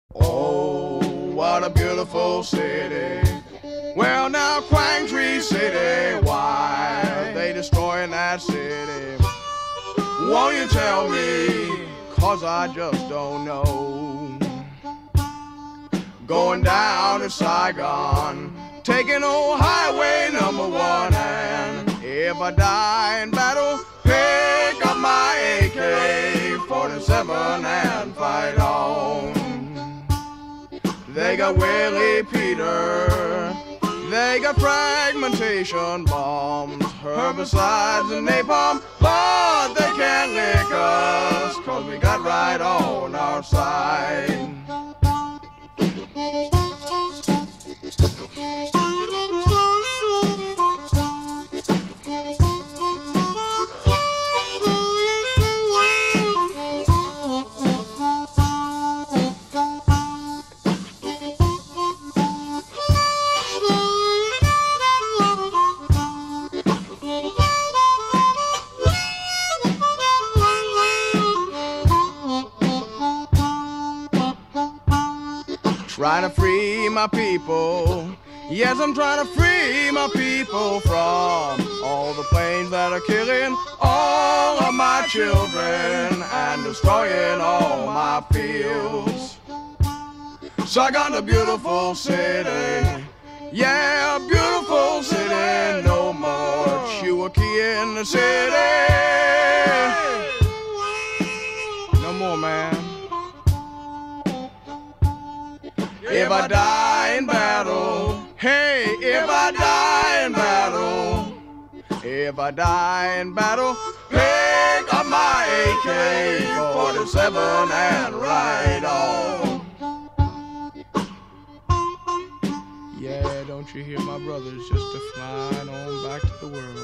Oh, what a beautiful city. Well, now Quang Tricity, why they destroying that city? Won't you tell me, 'cause I just don't know. Going down to Saigon, taking old highway #1, and if I die in battle, pick up my AK-47 and fight on. They got Willie Peter, they got fragmentation bombs, herbicides and napalm, but they can't lick us, 'cause we got right on our side. Trying to free my people. Yes, I'm trying to free my people from all the planes that are killing all of my children and destroying all my fields. Saigon, a beautiful city. Yeah, a beautiful city. No more Cherokee in the city. No more, man. If I die in battle, hey, if I die in battle, if I die in battle, pick up my AK-47 and ride on. Yeah, don't you hear my brothers just a flying on back to the world.